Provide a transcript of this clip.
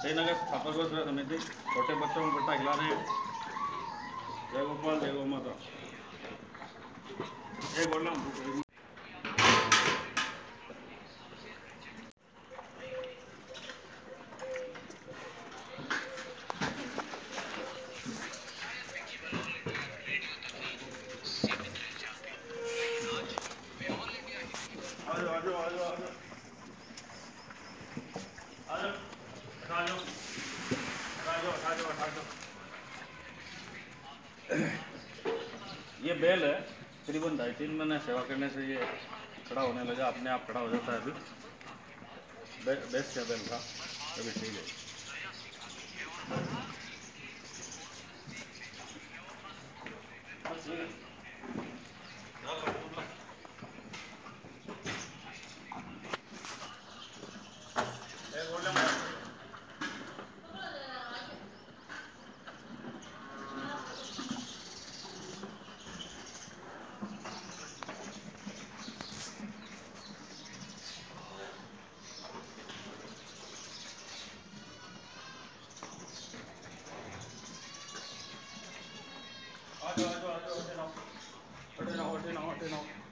श्रीनगर छात्रावास सेवा समिति छोटे बच्चों को भुट्टा खिला रहे हैं। जय गोपाल जय गौ माता। जय गोलम। ये बैल है करीबन 2.5-3 महीने सेवा करने से ये खड़ा होने लगा, अपने आप खड़ा हो जाता है। अभी बेस्ट का बैल था, अभी ठीक है। आ जाओ, हटे ना।